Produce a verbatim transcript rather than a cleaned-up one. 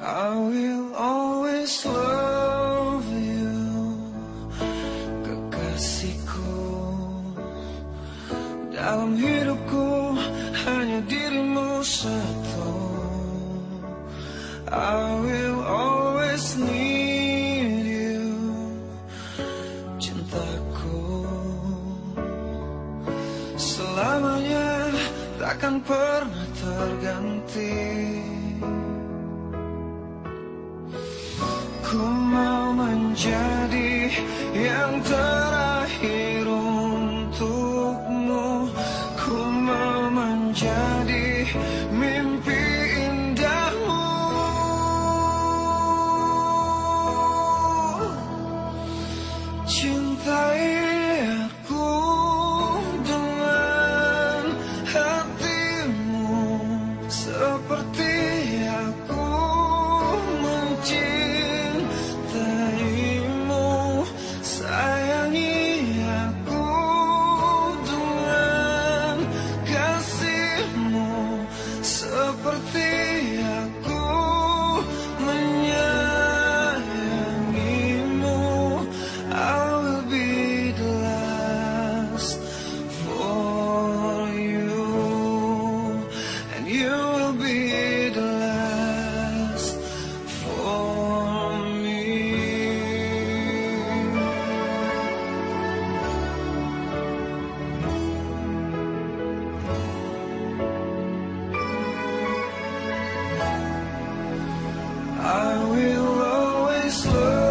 I will always love you, kekasihku. Dalam hidupku hanya dirimu satu. I will always need you, cintaku. Selamanya takkan pernah terganti. Ku mau menjadi yang terakhir untukmu. Ku mau menjadi mimpi indahmu. Cintai aku dengan hatimu, seperti aku mencintaimu. Sayangi aku dengan kasihmu, seperti aku menyayangimu. I will be the last for you, and you will be the last for me. I will always love